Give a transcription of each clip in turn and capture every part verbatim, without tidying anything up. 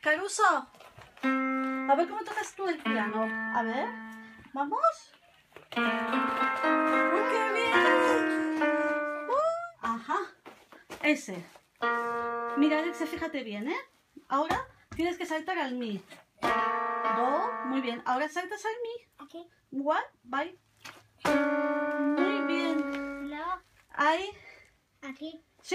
Caruso, a ver cómo tocas tú el piano. A ver, ¿vamos? ¡Uy, qué bien! Uh, ajá, ese. Mira, Alexia, fíjate bien, ¿eh? Ahora tienes que saltar al mi. Do, muy bien. Ahora saltas al mi. Aquí. What? Bye. Muy bien. Luego, Ahí. aquí. ¿Sí?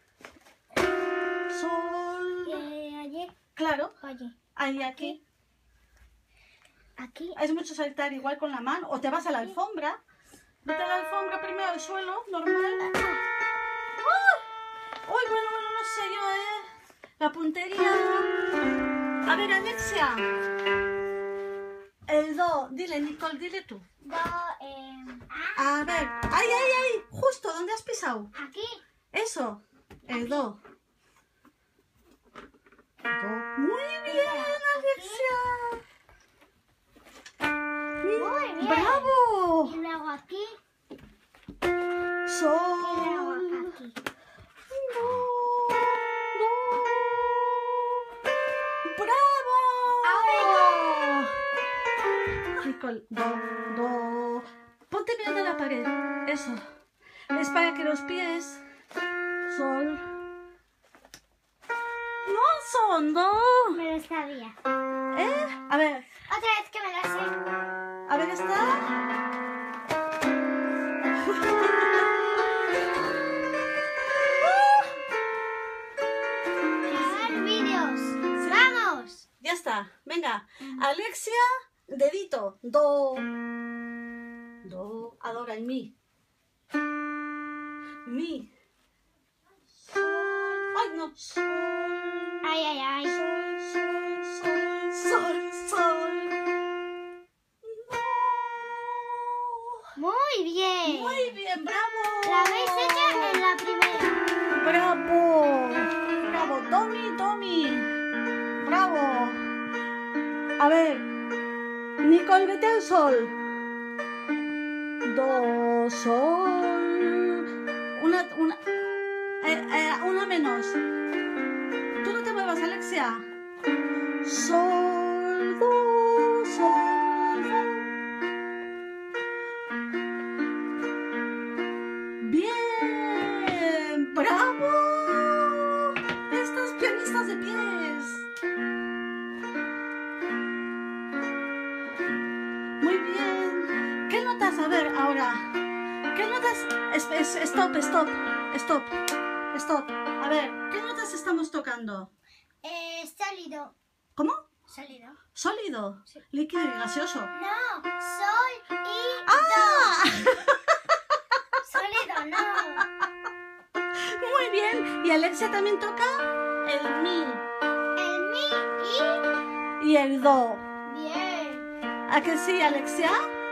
Sol. Eh, allí. Claro. Allí. Ahí, aquí. Aquí. Es mucho saltar igual con la mano. O te vas a la alfombra. Vete a la alfombra primero al suelo, normal. ¡Ah! Uy, bueno, bueno, no sé yo, ¿eh? La puntería. A ver, Alexia. El do. Dile, Nicole, dile tú. Do, eh, A ver. ¡Ay, ay, ay! Justo, ¿dónde has pisado? aquí. Eso. El do. Do. Muy bien, Alexia. Muy bien. ¡Bravo! Y luego aquí. Sol. Y luego aquí. Do, do. ¡Bravo! Nicole, do, do. Ponte mirando a la pared. Eso. Es para que los pies. Sol. No son do. Me lo sabía. ¿Eh? A ver. Otra vez que me lo sé. A ver, está. Grabar vídeos. ¡Vamos! Ya está. Venga. Alexia, dedito. Do. Do. Ahora el mi. Mi. Sol. Ay, no. Sol. Ay, ay, ay. Sol, sol, sol, sol, sol. Muy bien. Muy bien, bravo. La habéis hecho en la primera. Bravo. Bravo. Domi, Domi. Bravo. A ver. Nicole, vete al sol. Do, sol. Una, una. Eh, eh, una menos. Tú no te muevas, Alexia. Sol, do, sol, do. ¡Bien! ¡Bravo! Estas pianistas de pies. Muy bien. ¿Qué notas? A ver, ahora. ¿Qué notas? Es, es- stop, stop, stop, stop. A ver, ¿qué notas estamos tocando? Eh, sólido. ¿Cómo? Sólido. Sólido, Sí. líquido y gaseoso. No, sol y ¡Ah! sólido, no. Muy bien. ¿Y Alexia también toca? El mi El mi y el do. y bien. ¿A que sí, Alexia?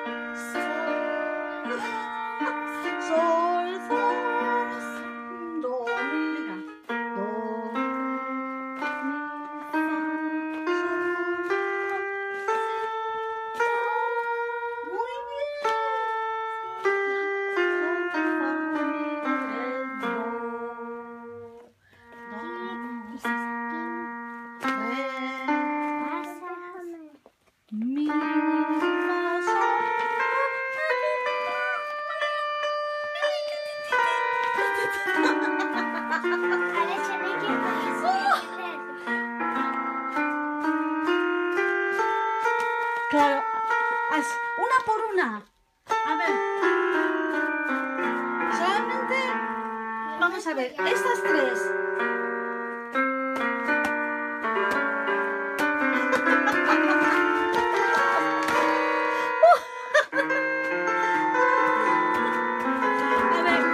Sol. Sol, sol, do, mi. Venga. Do, mi, fa, sol. Muy bien. Mi, fa, sol. Alexa, no hay que ponerse. Claro, haz una por una. A ver. Solamente vamos a ver estas tres. A ver.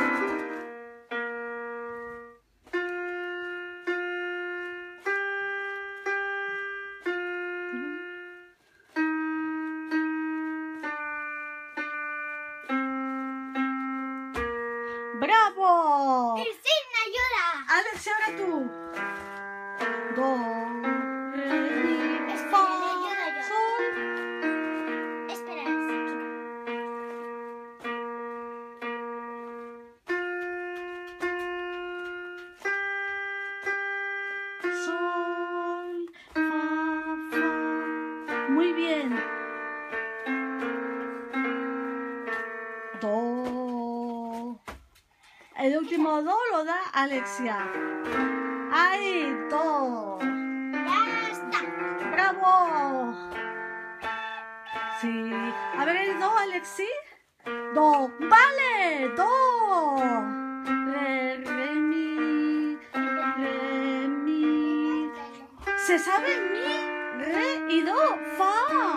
¡Bravo! ¡El sin ayuda! Alex, y ahora tú. Do, re, mi, Espera, fa, le ayudo yo. sol. Espera. Sol, fa, Muy bien. Do. El último do lo da Alexia. Ahí, do. Ya está. ¡Bravo! Sí. A ver el do, Alexi. Do. ¡Vale! Do. Re, re, mi. Re, mi. ¿Se sabe mi, re y do? ¡Fa!